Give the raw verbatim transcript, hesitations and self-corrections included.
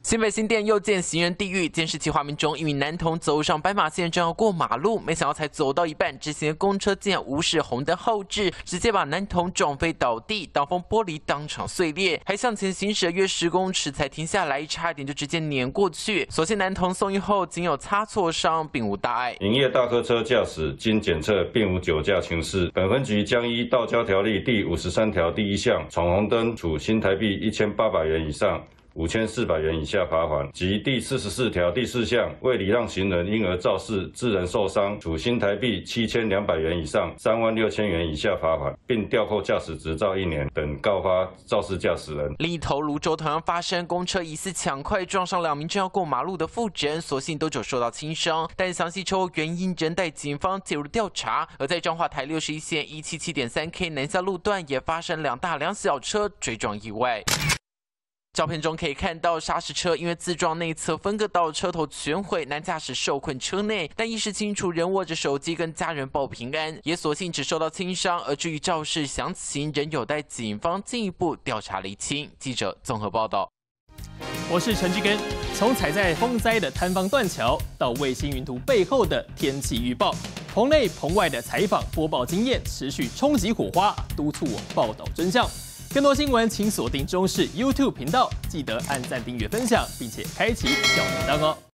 新北新店又见行人地狱，监视器画面中，一名男童走上斑马线正要过马路，没想到才走到一半，直行的公车竟然无视红灯后置，直接把男童撞飞倒地，挡风玻璃当场碎裂，还向前行驶了约十公尺才停下来，差一点就直接碾过去。所幸男童送医后仅有擦挫伤，并无大碍。 营业大客车驾驶经检测并无酒驾情事，本分局将依道交条例第五十三条第一项闯红灯，处新台币一千八百元以上五千四百元以下罚款，及第四十四条第四项为礼让行人因而肇事致人受伤，处新台币七千两百元以上三万六千元以下罚款，并吊扣驾驶执照一年，等告发肇事驾驶人。 另一头泸州同样发生公车疑似抢快撞上两名正要过马路的妇人，所幸都只有受到轻伤，但详细车祸原因仍待警方介入调查。而在彰化台六十一线一七七点三 K 南下路段也发生两大两小车追撞意外。照片中可以看到，砂石车因为自撞内侧分隔岛，车头全毁，男驾驶受困车内，但意识清楚，仍握着手机跟家人报平安，也所幸只受到轻伤。而至于肇事详情，仍有待警方进一步调查厘清。记者综合报道。 我是陈志根。从踩在风灾的坍方断桥，到卫星云图背后的天气预报，棚内棚外的采访播报经验持续冲击火花，督促我报道真相。更多新闻，请锁定中视 YouTube 频道，记得按赞、订阅、分享，并且开启小铃铛哦。